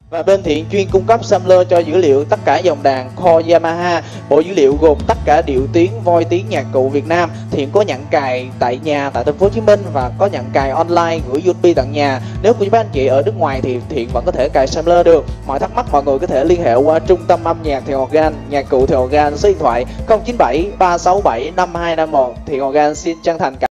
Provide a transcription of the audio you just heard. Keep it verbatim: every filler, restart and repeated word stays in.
Và bên Thiện chuyên cung cấp sampler cho dữ liệu tất cả dòng đàn Core Yamaha. Bộ dữ liệu gồm tất cả điệu tiếng, voi tiếng nhạc cụ Việt Nam. Thiện có nhận cài tại nhà tại thành phố Hồ Chí Minh và có nhận cài online gửi u ét bê tận nhà. Nếu của các anh chị ở nước ngoài thì Thiện vẫn có thể cài sampler được. Mọi thắc mắc mọi người có thể liên hệ qua trung tâm âm nhạc Thiện Organ, nhạc cụ Thiện Organ, số điện thoại không chín bảy ba sáu bảy năm hai năm một. Thiện Organ xin chân thành cảm